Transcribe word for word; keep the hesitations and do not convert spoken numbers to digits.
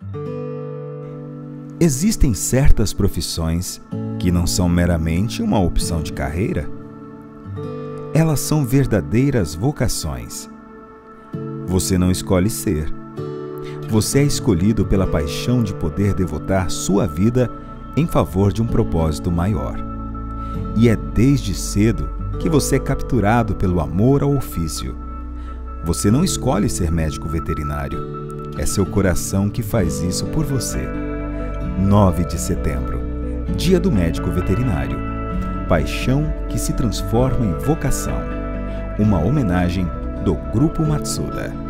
Existem certas profissões que não são meramente uma opção de carreira. Elas são verdadeiras vocações. Você não escolhe ser. Você é escolhido pela paixão de poder devotar sua vida em favor de um propósito maior. E é desde cedo que você é capturado pelo amor ao ofício. Você não escolhe ser médico veterinário. É seu coração que faz isso por você. nove de setembro, Dia do Médico Veterinário. Paixão que se transforma em vocação. Uma homenagem do Grupo Matsuda.